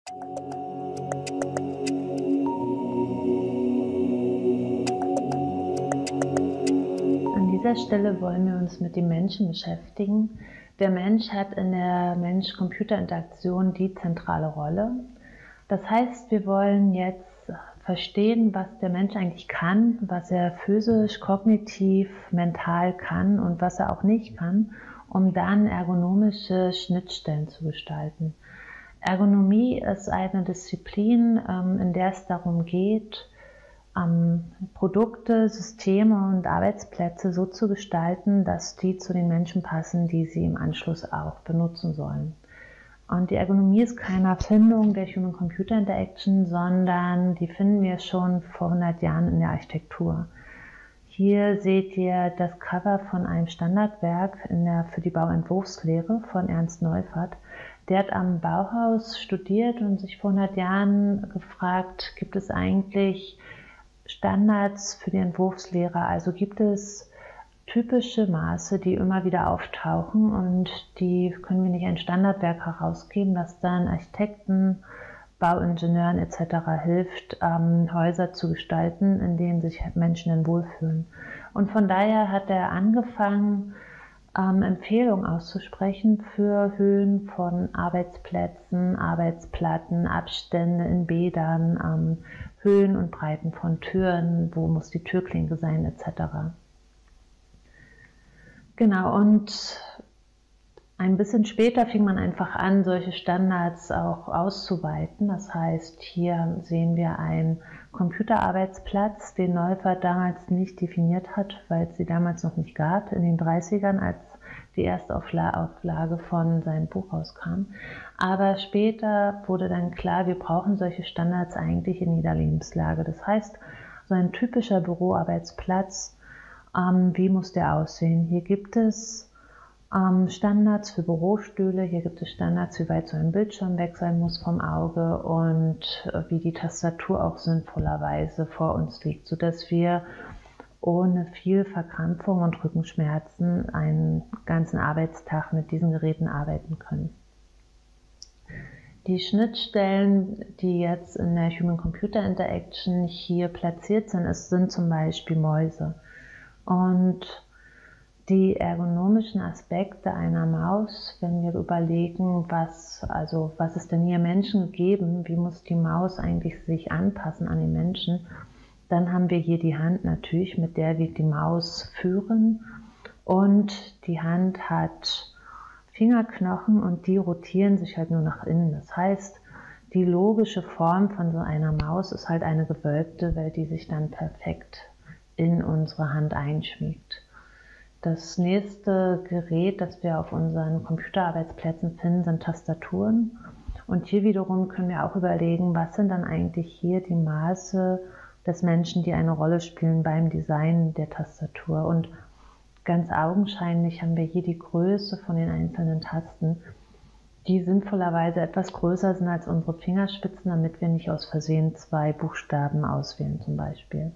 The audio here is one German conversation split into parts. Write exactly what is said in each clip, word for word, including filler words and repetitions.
An dieser Stelle wollen wir uns mit dem Menschen beschäftigen. Der Mensch hat in der Mensch-Computer-Interaktion die zentrale Rolle. Das heißt, wir wollen jetzt verstehen, was der Mensch eigentlich kann, was er physisch, kognitiv, mental kann und was er auch nicht kann, um dann ergonomische Schnittstellen zu gestalten. Ergonomie ist eine Disziplin, in der es darum geht, Produkte, Systeme und Arbeitsplätze so zu gestalten, dass die zu den Menschen passen, die sie im Anschluss auch benutzen sollen. Und die Ergonomie ist keine Erfindung der Human-Computer-Interaction, sondern die finden wir schon vor hundert Jahren in der Architektur. Hier seht ihr das Cover von einem Standardwerk in der, für die Bauentwurfslehre von Ernst Neufert. Der hat am Bauhaus studiert und sich vor hundert Jahren gefragt, gibt es eigentlich Standards für die Entwurfslehre? Also gibt es typische Maße, die immer wieder auftauchen und die können wir nicht in ein Standardwerk herausgeben, das dann Architekten, Bauingenieuren et cetera hilft, ähm, Häuser zu gestalten, in denen sich Menschen dann wohlfühlen. Und von daher hat er angefangen, ähm, Empfehlungen auszusprechen für Höhen von Arbeitsplätzen, Arbeitsplatten, Abstände in Bädern, ähm, Höhen und Breiten von Türen, wo muss die Türklinke sein et cetera. Genau, und ein bisschen später fing man einfach an, solche Standards auch auszuweiten. Das heißt, hier sehen wir einen Computerarbeitsplatz, den Neufert damals nicht definiert hat, weil es sie damals noch nicht gab, in den dreißigern, als die erste Auflage von seinem Buch rauskam. Aber später wurde dann klar, wir brauchen solche Standards eigentlich in jeder Lebenslage. Das heißt, so ein typischer Büroarbeitsplatz, ähm, wie muss der aussehen? Hier gibt es ähm, Standards für Bürostühle, hier gibt es Standards, wie weit so ein Bildschirm weg sein muss vom Auge und äh, wie die Tastatur auch sinnvollerweise vor uns liegt, sodass wir ohne viel Verkrampfung und Rückenschmerzen einen ganzen Arbeitstag mit diesen Geräten arbeiten können. Die Schnittstellen, die jetzt in der Human-Computer-Interaction hier platziert sind, ist, sind zum Beispiel Mäuse. Und die ergonomischen Aspekte einer Maus, wenn wir überlegen, was, also was ist denn hier Menschen gegeben, wie muss die Maus eigentlich sich anpassen an den Menschen, dann haben wir hier die Hand natürlich, mit der wir die Maus führen, und die Hand hat Fingerknochen und die rotieren sich halt nur nach innen. Das heißt, die logische Form von so einer Maus ist halt eine gewölbte, weil die sich dann perfekt in unsere Hand einschmiegt. Das nächste Gerät, das wir auf unseren Computerarbeitsplätzen finden, sind Tastaturen. Und hier wiederum können wir auch überlegen, was sind dann eigentlich hier die Maße des Menschen, die eine Rolle spielen beim Design der Tastatur. Und ganz augenscheinlich haben wir hier die Größe von den einzelnen Tasten, die sinnvollerweise etwas größer sind als unsere Fingerspitzen, damit wir nicht aus Versehen zwei Buchstaben auswählen zum Beispiel.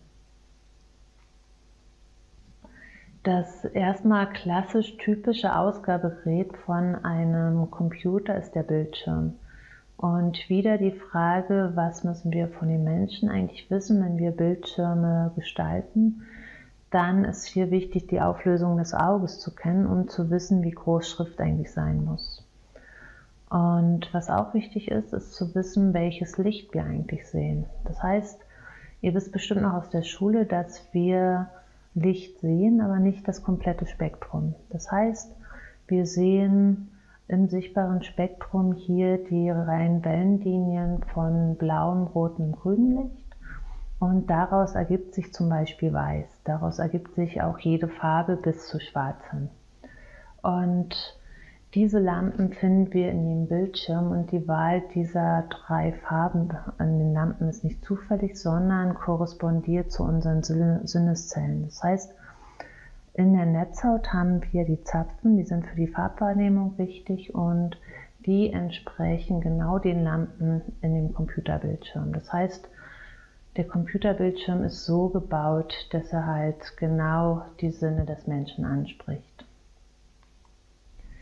Das erstmal klassisch typische Ausgabegerät von einem Computer ist der Bildschirm. Und wieder die Frage, was müssen wir von den Menschen eigentlich wissen, wenn wir Bildschirme gestalten? Dann ist hier wichtig, die Auflösung des Auges zu kennen, um zu wissen, wie groß Schrift eigentlich sein muss. Und was auch wichtig ist, ist zu wissen, welches Licht wir eigentlich sehen. Das heißt, ihr wisst bestimmt noch aus der Schule, dass wir Licht sehen, aber nicht das komplette Spektrum. Das heißt, wir sehen im sichtbaren Spektrum hier die reinen Wellenlinien von blauem, rotem, grünem Licht und daraus ergibt sich zum Beispiel Weiß. Daraus ergibt sich auch jede Farbe bis zu Schwarz hin. Und diese Lampen finden wir in jedem Bildschirm und die Wahl dieser drei Farben an den Lampen ist nicht zufällig, sondern korrespondiert zu unseren Sinneszellen. Das heißt, in der Netzhaut haben wir die Zapfen, die sind für die Farbwahrnehmung wichtig und die entsprechen genau den Lampen in dem Computerbildschirm. Das heißt, der Computerbildschirm ist so gebaut, dass er halt genau die Sinne des Menschen anspricht.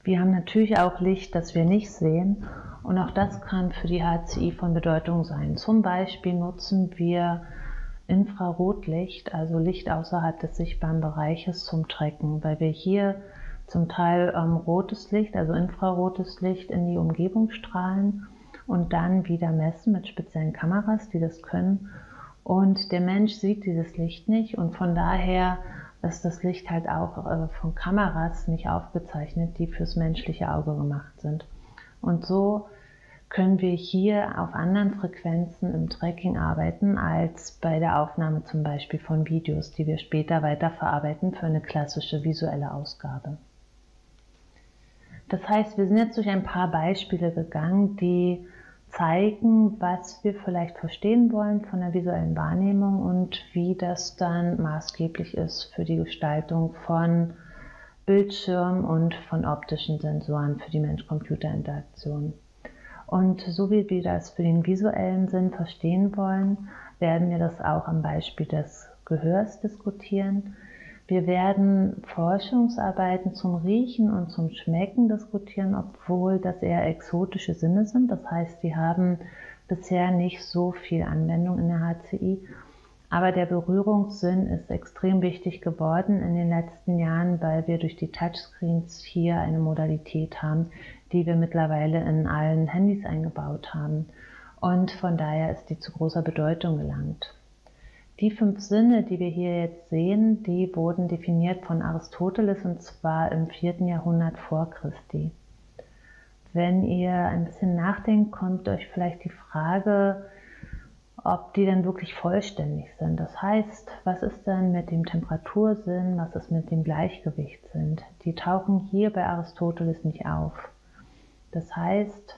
Wir haben natürlich auch Licht, das wir nicht sehen, und auch das kann für die H C I von Bedeutung sein. Zum Beispiel nutzen wir Infrarotlicht, also Licht außerhalb des sichtbaren Bereiches, zum Tracken, weil wir hier zum Teil ähm, rotes Licht, also infrarotes Licht, in die Umgebung strahlen und dann wieder messen mit speziellen Kameras, die das können. Und der Mensch sieht dieses Licht nicht, und von daher ist das Licht halt auch äh, von Kameras nicht aufgezeichnet, die fürs menschliche Auge gemacht sind. Und so können wir hier auf anderen Frequenzen im Tracking arbeiten, als bei der Aufnahme zum Beispiel von Videos, die wir später weiterverarbeiten für eine klassische visuelle Ausgabe. Das heißt, wir sind jetzt durch ein paar Beispiele gegangen, die zeigen, was wir vielleicht verstehen wollen von der visuellen Wahrnehmung und wie das dann maßgeblich ist für die Gestaltung von Bildschirm und von optischen Sensoren für die Mensch-Computer-Interaktion. Und so wie wir das für den visuellen Sinn verstehen wollen, werden wir das auch am Beispiel des Gehörs diskutieren. Wir werden Forschungsarbeiten zum Riechen und zum Schmecken diskutieren, obwohl das eher exotische Sinne sind. Das heißt, die haben bisher nicht so viel Anwendung in der H C I. Aber der Berührungssinn ist extrem wichtig geworden in den letzten Jahren, weil wir durch die Touchscreens hier eine Modalität haben, die wir mittlerweile in allen Handys eingebaut haben. Und von daher ist die zu großer Bedeutung gelangt. Die fünf Sinne, die wir hier jetzt sehen, die wurden definiert von Aristoteles, und zwar im vierten Jahrhundert vor Christi. Wenn ihr ein bisschen nachdenkt, kommt euch vielleicht die Frage, ob die denn wirklich vollständig sind. Das heißt, was ist denn mit dem Temperatursinn, was ist mit dem Gleichgewichtssinn? Die tauchen hier bei Aristoteles nicht auf. Das heißt,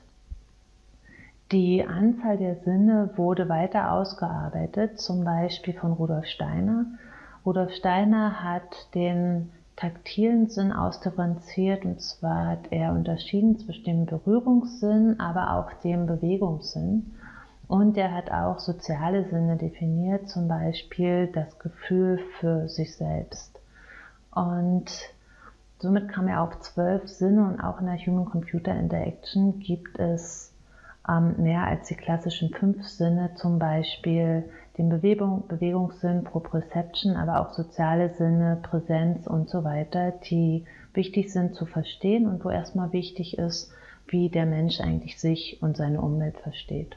die Anzahl der Sinne wurde weiter ausgearbeitet, zum Beispiel von Rudolf Steiner. Rudolf Steiner hat den taktilen Sinn ausdifferenziert, und zwar hat er unterschieden zwischen dem Berührungssinn, aber auch dem Bewegungssinn. Und er hat auch soziale Sinne definiert, zum Beispiel das Gefühl für sich selbst. Und somit kam er auf zwölf Sinne, und auch in der Human-Computer-Interaction gibt es ähm, mehr als die klassischen fünf Sinne, zum Beispiel den Bewegung, Bewegungssinn, Proprioception, aber auch soziale Sinne, Präsenz und so weiter, die wichtig sind zu verstehen und wo erstmal wichtig ist, wie der Mensch eigentlich sich und seine Umwelt versteht.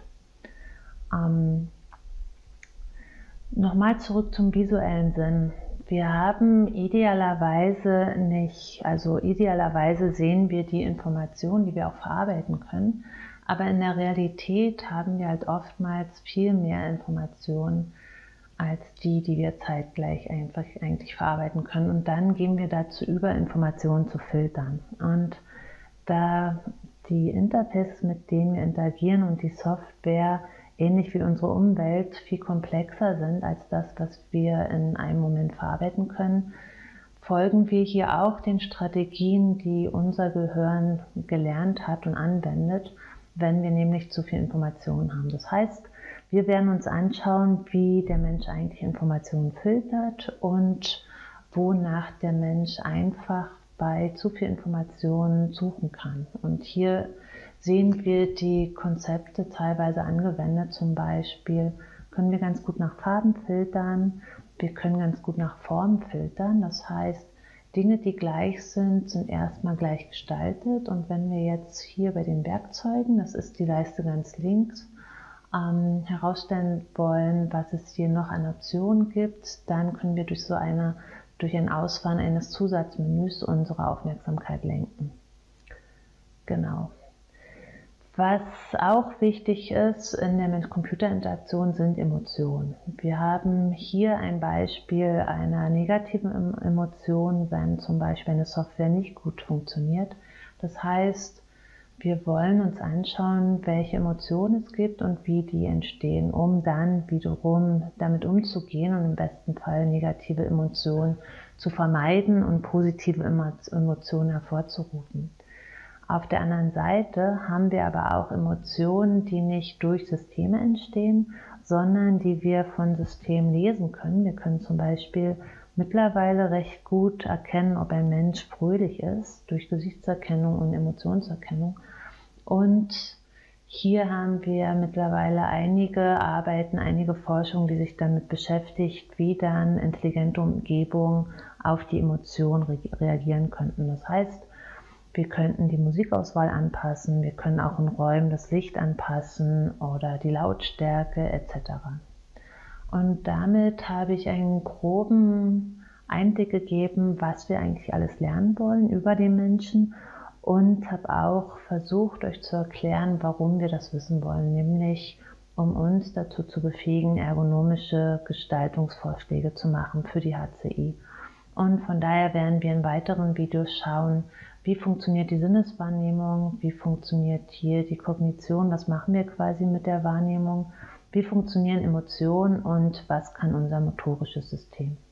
Ähm, Nochmal zurück zum visuellen Sinn. Wir haben idealerweise nicht, also idealerweise sehen wir die Informationen, die wir auch verarbeiten können, aber in der Realität haben wir halt oftmals viel mehr Informationen als die, die wir zeitgleich einfach eigentlich verarbeiten können. Und dann gehen wir dazu über, Informationen zu filtern. Und da die Interfaces, mit denen wir interagieren, und die Software ähnlich wie unsere Umwelt viel komplexer sind als das, was wir in einem Moment verarbeiten können, folgen wir hier auch den Strategien, die unser Gehirn gelernt hat und anwendet, wenn wir nämlich zu viel Informationen haben. Das heißt, wir werden uns anschauen, wie der Mensch eigentlich Informationen filtert und wonach der Mensch einfach bei zu viel Informationen suchen kann. Und hier sehen wir die Konzepte teilweise angewendet. Zum Beispiel können wir ganz gut nach Farben filtern, wir können ganz gut nach Formen filtern. Das heißt, Dinge, die gleich sind, sind erstmal gleich gestaltet. Und wenn wir jetzt hier bei den Werkzeugen, das ist die Leiste ganz links, ähm, herausstellen wollen, was es hier noch an Optionen gibt, dann können wir durch so eine, durch ein Ausfahren eines Zusatzmenüs unsere Aufmerksamkeit lenken. Genau. Was auch wichtig ist in der Mensch-Computer-Interaktion sind Emotionen. Wir haben hier ein Beispiel einer negativen Emotion, wenn zum Beispiel eine Software nicht gut funktioniert. Das heißt, wir wollen uns anschauen, welche Emotionen es gibt und wie die entstehen, um dann wiederum damit umzugehen und im besten Fall negative Emotionen zu vermeiden und positive Emotionen hervorzurufen. Auf der anderen Seite haben wir aber auch Emotionen, die nicht durch Systeme entstehen, sondern die wir von Systemen lesen können. Wir können zum Beispiel mittlerweile recht gut erkennen, ob ein Mensch fröhlich ist, durch Gesichtserkennung und Emotionserkennung. Und hier haben wir mittlerweile einige Arbeiten, einige Forschung, die sich damit beschäftigt, wie dann intelligente Umgebungen auf die Emotionen re reagieren könnten. Das heißt, wir könnten die Musikauswahl anpassen, wir können auch in Räumen das Licht anpassen oder die Lautstärke et cetera. Und damit habe ich einen groben Einblick gegeben, was wir eigentlich alles lernen wollen über den Menschen und habe auch versucht, euch zu erklären, warum wir das wissen wollen, nämlich um uns dazu zu befähigen, ergonomische Gestaltungsvorschläge zu machen für die H C I. Und von daher werden wir in weiteren Videos schauen, wie funktioniert die Sinneswahrnehmung, wie funktioniert hier die Kognition, was machen wir quasi mit der Wahrnehmung, wie funktionieren Emotionen und was kann unser motorisches System.